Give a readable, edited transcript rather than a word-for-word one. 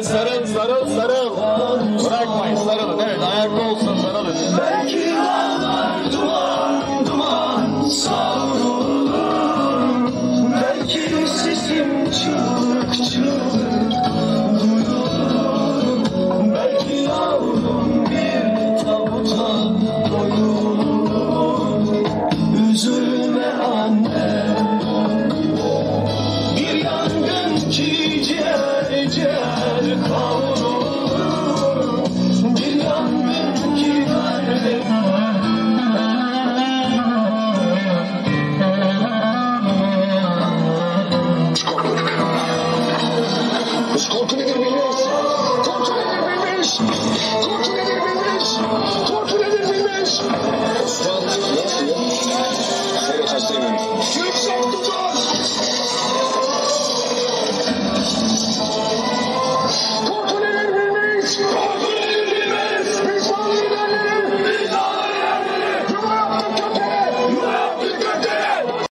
Evet, sarıl, sarıl, sarıl. Bırakmayın, sarılın. Evet, ayakta olsun, sarılın. Belki dağlar duman duman savrulur. Belki sesim çığlık çığlık duyulur. Belki yavrum bir tabuta koyulur. Üzülme anne, bir yangın ki ciğer ciğer kavrulur. Bir yangın ki Korku nedir bilmez. Korku nedir bilmez. Korku nedir bilmez. Korku nedir bilmez. Usta ne yapıyor? Seyret hastayım.